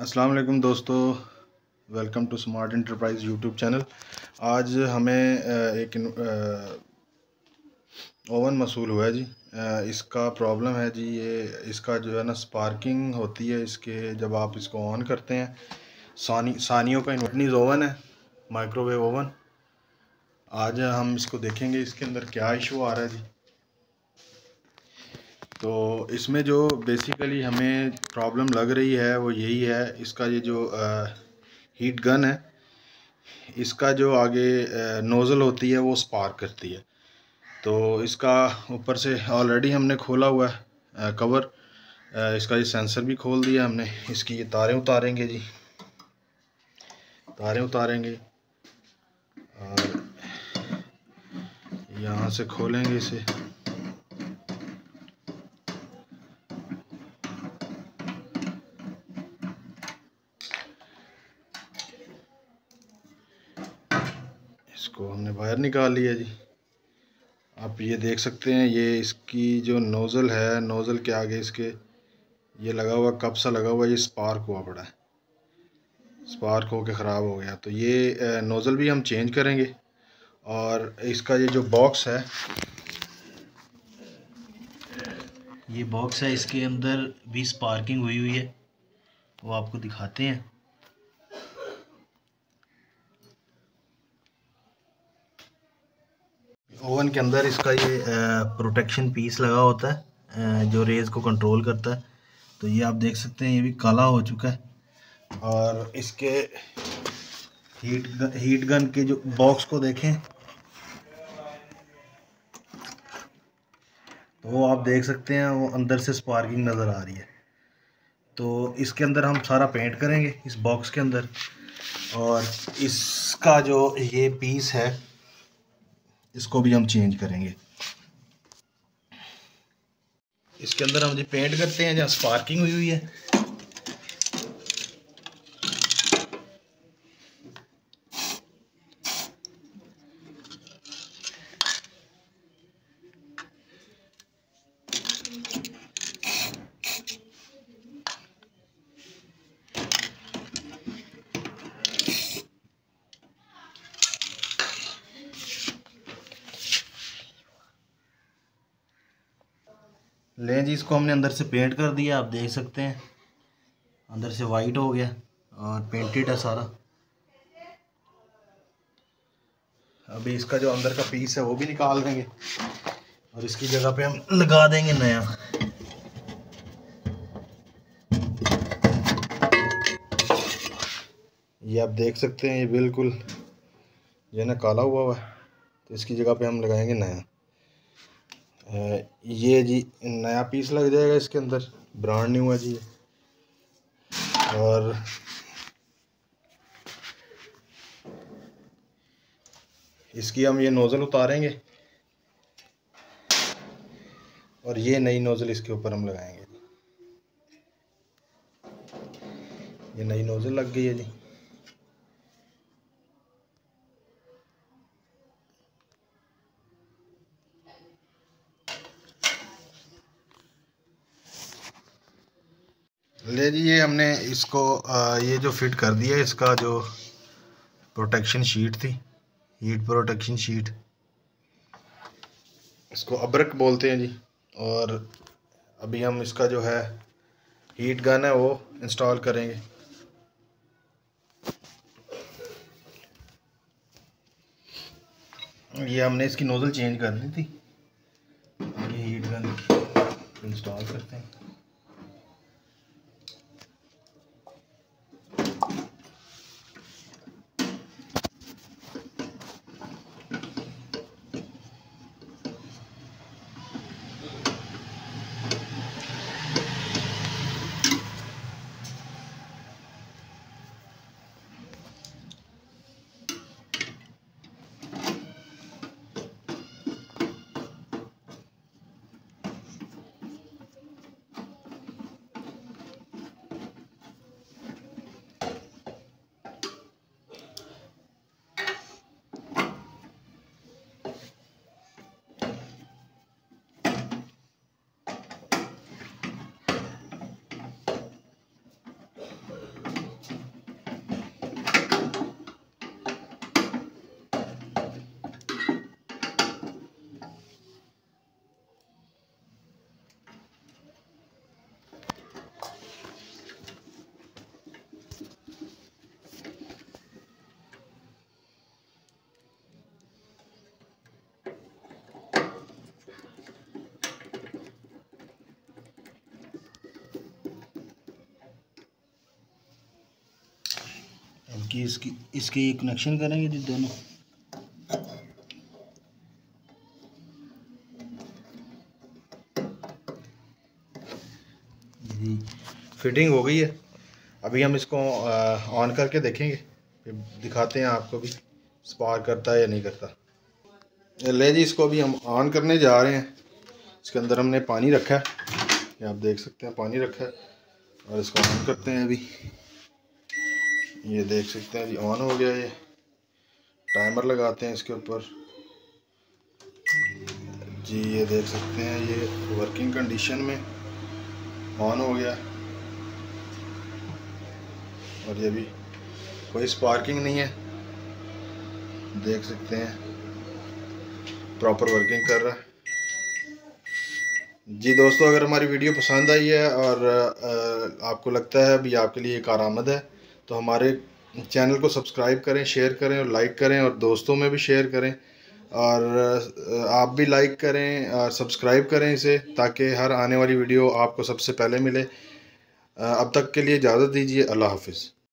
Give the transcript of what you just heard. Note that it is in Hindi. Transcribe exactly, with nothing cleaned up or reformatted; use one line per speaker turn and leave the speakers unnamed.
अस्सलाम वालेकुम दोस्तों, welcome to smart enterprise YouTube channel. आज हमें एक ओवन मसूल हुआ है जी। इसका प्रॉब्लम है जी, ये इसका जो है ना स्पार्किंग होती है इसके, जब आप इसको ऑन करते हैं। सानी सानियों का इन्वर्टनीज ओवन है, माइक्रोवेव ओवन। आज हम इसको देखेंगे इसके अंदर क्या इशू आ रहा है जी। तो इसमें जो बेसिकली हमें प्रॉब्लम लग रही है वो यही है, इसका ये जो आ, हीट गन है, इसका जो आगे नोज़ल होती है वो स्पार्क करती है। तो इसका ऊपर से ऑलरेडी हमने खोला हुआ है कवर, इसका ये सेंसर भी खोल दिया हमने। इसकी ये तारें उतारेंगे जी, तारें उतारेंगे और यहाँ से खोलेंगे इसे। इसको हमने बाहर निकाल लिया जी। आप ये देख सकते हैं, ये इसकी जो नोज़ल है, नोज़ल के आगे इसके ये लगा हुआ कप सा लगा हुआ, ये स्पार्क हुआ पड़ा है, स्पार्क होके ख़राब हो गया। तो ये नोज़ल भी हम चेंज करेंगे। और इसका ये जो बॉक्स है, ये बॉक्स है, इसके अंदर भी स्पार्किंग हुई हुई है, वो आपको दिखाते हैं। ओवन के अंदर इसका ये प्रोटेक्शन पीस लगा होता है जो रेज़ को कंट्रोल करता है। तो ये आप देख सकते हैं, ये भी काला हो चुका है। और इसके हीट गन, हीट गन के जो बॉक्स को देखें तो वो आप देख सकते हैं, वो अंदर से स्पार्किंग नज़र आ रही है। तो इसके अंदर हम सारा पेंट करेंगे इस बॉक्स के अंदर। और इसका जो ये पीस है इसको भी हम चेंज करेंगे। इसके अंदर हम जी पेंट करते हैं जहाँ स्पार्किंग हुई हुई है। ले जी, इसको हमने अंदर से पेंट कर दिया, आप देख सकते हैं अंदर से वाइट हो गया और पेंटेड है सारा। अभी इसका जो अंदर का पीस है वो भी निकाल देंगे और इसकी जगह पे हम लगा देंगे नया। ये आप देख सकते हैं, ये बिल्कुल ये ना काला हुआ हुआ है, तो इसकी जगह पे हम लगाएंगे नया। ये जी नया पीस लग जाएगा इसके अंदर, ब्रांड न्यू है जी। और इसकी हम ये नोज़ल उतारेंगे और ये नई नोज़ल इसके ऊपर हम लगाएंगे। ये नई नोज़ल लग गई है जी। ले जी, ये हमने इसको ये जो फिट कर दिया, इसका जो प्रोटेक्शन शीट थी, हीट प्रोटेक्शन शीट, इसको अब्रक बोलते हैं जी। और अभी हम इसका जो है हीट गन है वो इंस्टॉल करेंगे। ये हमने इसकी नोज़ल चेंज कर दी थी। ये हीट गन इंस्टॉल करते हैं। इसकी इसकी इसके कनेक्शन करेंगे जी दोनों। जी फिटिंग हो गई है। अभी हम इसको ऑन करके देखेंगे, फिर दिखाते हैं आपको भी स्पार्क करता है या नहीं करता। ले जी, इसको अभी हम ऑन करने जा रहे हैं। इसके अंदर हमने पानी रखा है, ये आप देख सकते हैं पानी रखा है, और इसको ऑन करते हैं। अभी ये देख सकते हैं जी ऑन हो गया। ये टाइमर लगाते हैं इसके ऊपर जी, ये देख सकते हैं ये वर्किंग कंडीशन में ऑन हो गया। और ये भी कोई स्पार्किंग नहीं है, देख सकते हैं प्रॉपर वर्किंग कर रहा है। जी दोस्तों, अगर हमारी वीडियो पसंद आई है और आपको लगता है अभी आपके लिए कारआमद है, तो हमारे चैनल को सब्सक्राइब करें, शेयर करें और लाइक करें, और दोस्तों में भी शेयर करें, और आप भी लाइक करें और सब्सक्राइब करें इसे, ताकि हर आने वाली वीडियो आपको सबसे पहले मिले। अब तक के लिए इजाज़त दीजिए। अल्लाह हाफिज़।